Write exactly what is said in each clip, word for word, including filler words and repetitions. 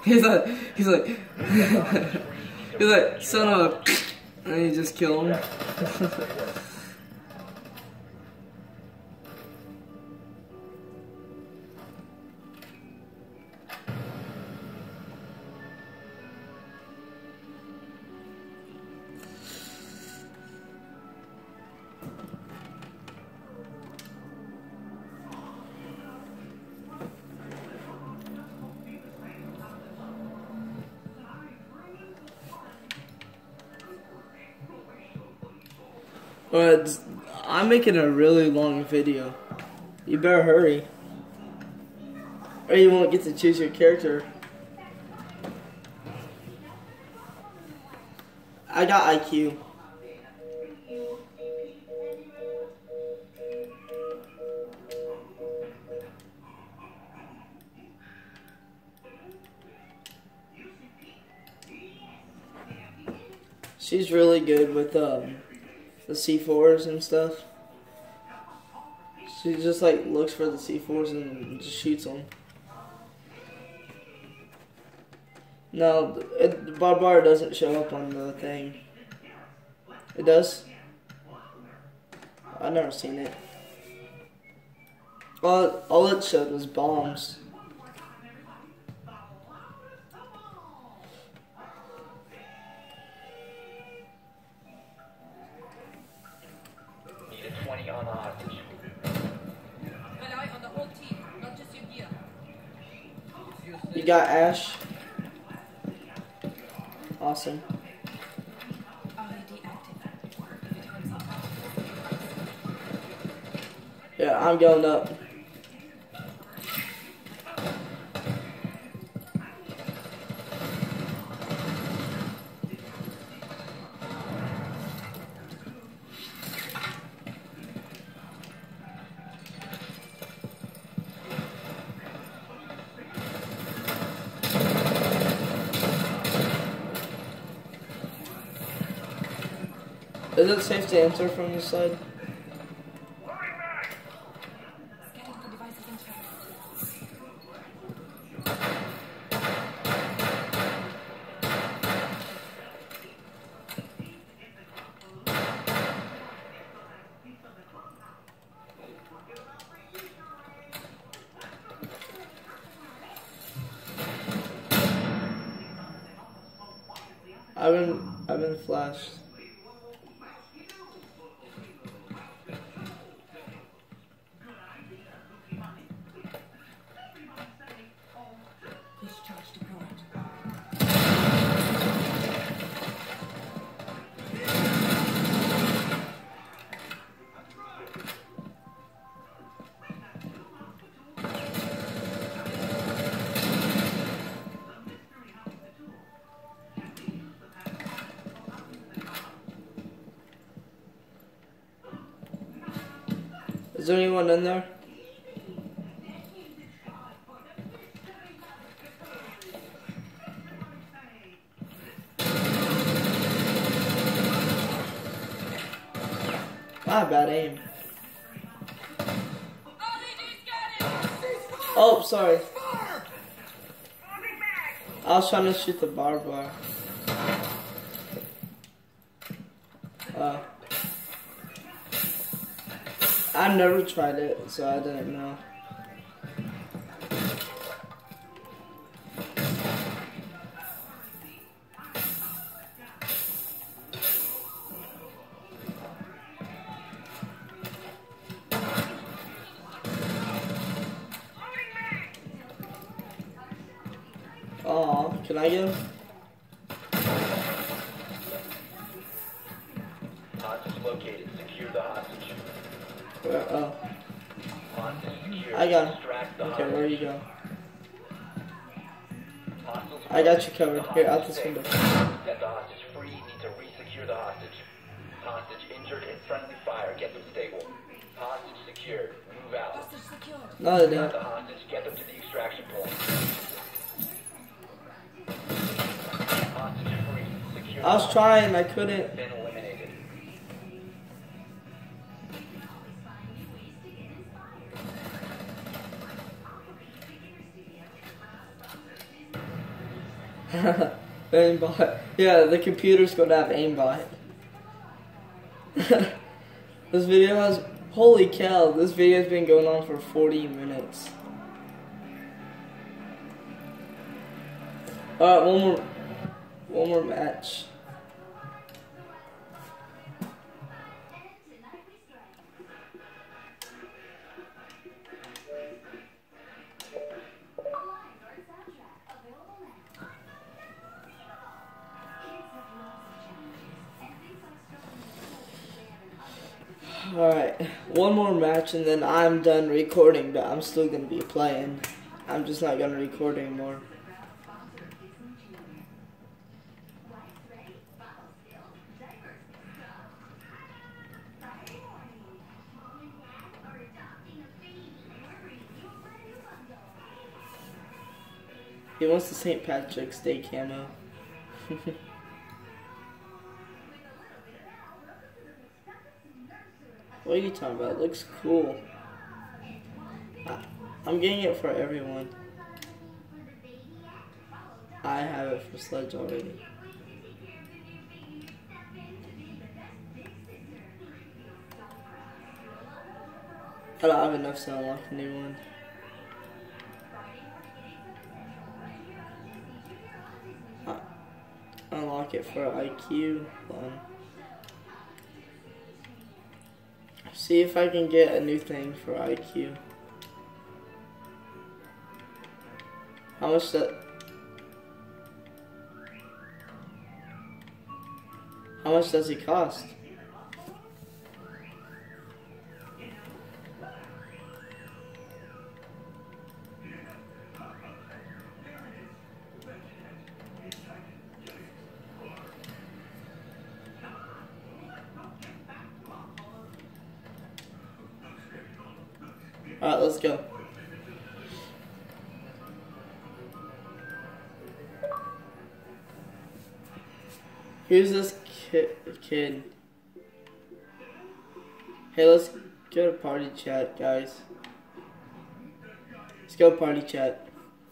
He's like, he's like, he's like, son of a, and you just kill him. But I'm making a really long video. You better hurry, or you won't get to choose your character. I got I Q. She's really good with um, the C fours and stuff. She just like looks for the C fours and just shoots them. No, it, the Barbara doesn't show up on the thing. It does? I've never seen it. All, all it showed was bombs. Need a twenty on the hostage. Rely on the whole team, not just your gear. You got Ash. Awesome. Yeah, I'm going up. Is it safe to enter from this side? I've been, I've been flashed. Is there anyone in there? Ah, bad aim. Oh, sorry. I was trying to shoot the barbed wire. Uh, I never tried it, so I didn't know. Aw, can I get him? Hostage located. Secure the hostage. Where, oh. Hostage secured. I got him. Distract the Okay, hostage. where you go? Hostiles I got you located. covered. The Here, out hostage this window. safe. Set the hostage free. Need to re-secure the hostage. Hostage injured in friendly fire. Get them stable. Hostage secured. Move out. Hostage secured. No, they Got don't. the hostage. Get them to the extraction point. Hostage free. Secure. I was trying, I couldn't. Been eliminated. Aimbot. Yeah, the computer's gonna have aimbot. This video has, holy cow, this video's been going on for forty minutes. Alright, one more, one more match. Alright, one more match and then I'm done recording, but I'm still gonna be playing. I'm just not gonna record anymore. He wants the Saint Patrick's Day camo. What are you talking about? It looks cool. I, I'm getting it for everyone. I have it for Sledge already. I don't have enough to unlock a new one. I, unlock it for I Q. One. See if I can get a new thing for I Q. How much that? How much does it cost? Alright, let's go. Who's this ki kid? Hey, let's go to party chat, guys. Let's go party chat.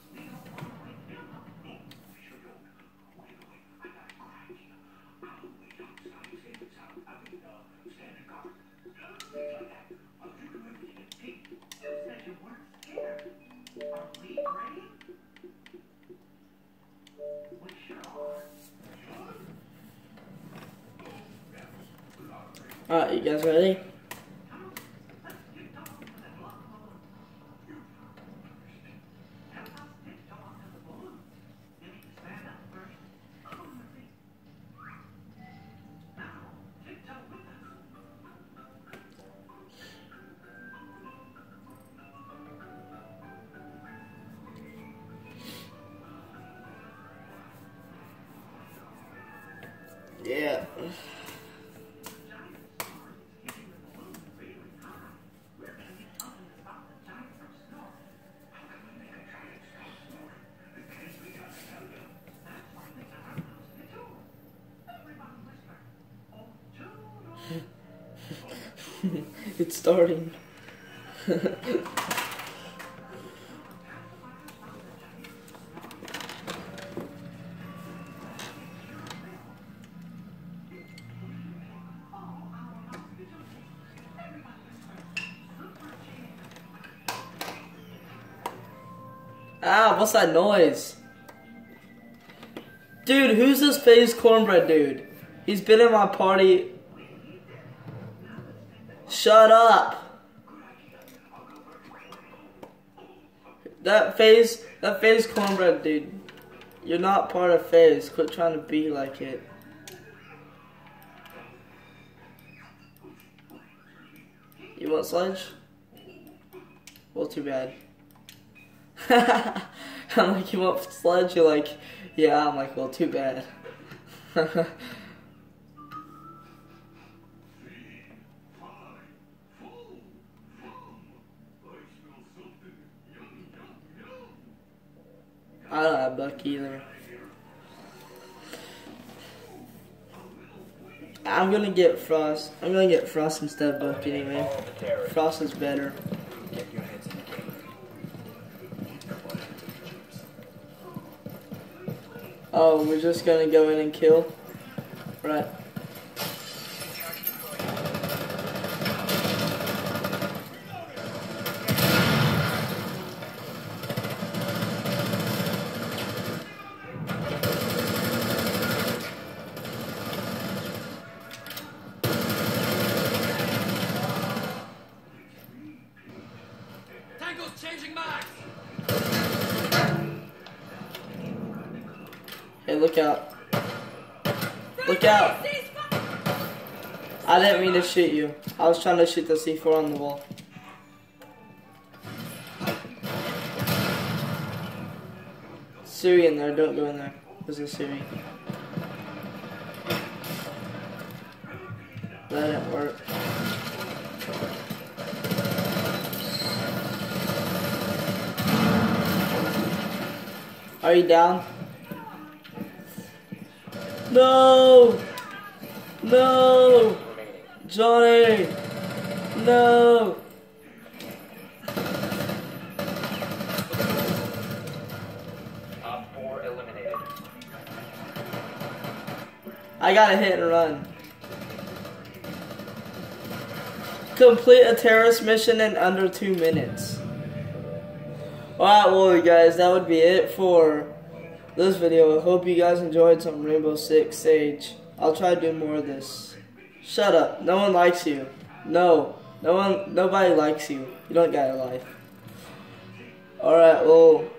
Alright, you guys ready? Yeah. It's starting. Ah, what's that noise? Dude, who's this FaZe Cornbread dude? He's been in my party. Shut up. That FaZe, that FaZe Cornbread dude. You're not part of FaZe. Quit trying to be like it. You want Sledge? Well, too bad. I'm like, you want Sledge? You're like, yeah. I'm like, well, too bad. I don't have Buck either. I'm gonna get Frost. I'm gonna get Frost instead of Buck anyway. Frost is better. Get your heads in the game. Oh, we're just gonna go in and kill? Right. Tango's changing mags. Hey, look out. Look out. I didn't mean to shoot you. I was trying to shoot the C four on the wall. Siri in there, don't go in there. There's a Siri. That didn't work. Are you down? No! No! Johnny! No! Op four eliminated. I gotta hit and run. Complete a terrorist mission in under two minutes. Alright, well guys, that would be it for this video. I hope you guys enjoyed some Rainbow Six Siege. I'll try to do more of this. Shut up. No one likes you. No. No one, nobody likes you. You don't got a life. Alright, well,